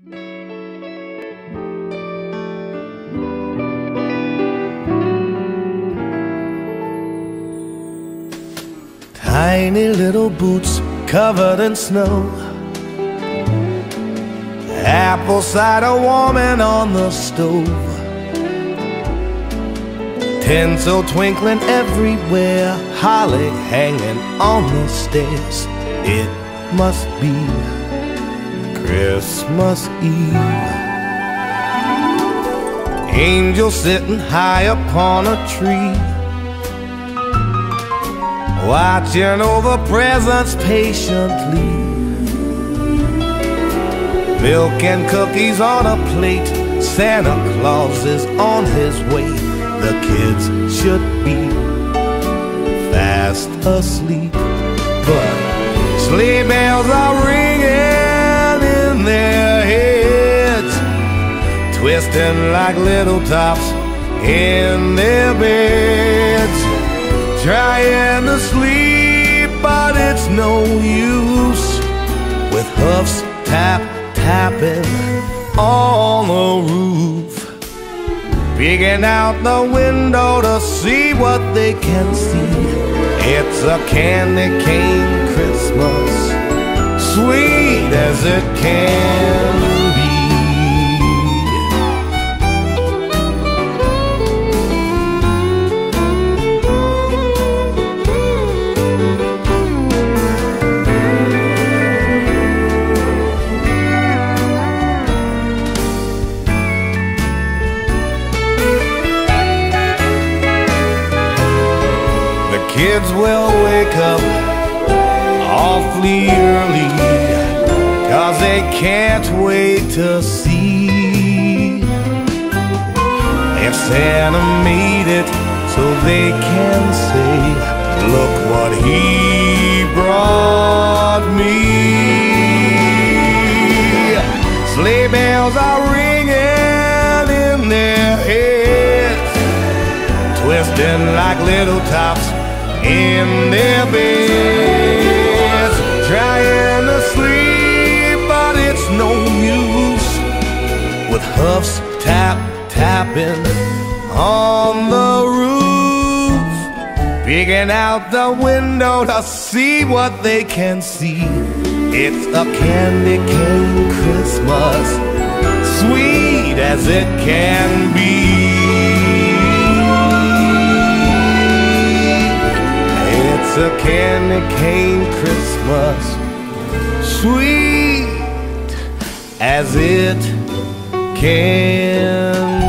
Tiny little boots covered in snow, apple cider warming on the stove, tinsel twinkling everywhere, holly hanging on the stairs. It must be Christmas Eve. Angels sitting high upon a tree, watching over presents patiently. Milk and cookies on a plate, Santa Claus is on his way. The kids should be fast asleep, but sleigh bells are ringing in their heads, twisting like little tops in their beds. Trying to sleep, but it's no use, with hoofs tapping on the roof, peeking out the window to see what they can see. It's a candy cane Christmas, sweet as it can be. Kids will wake up awfully early, 'cause they can't wait to see if Santa made it, so they can say, look what he brought me. Sleigh bells are ringing in their heads, twisting like little tops in their beds. Trying to sleep, but it's no use, with hoofs tapping on the roof, peeking out the window to see what they can see. It's a candy cane Christmas, sweet as it can be. It's a candy cane Christmas, sweet as it can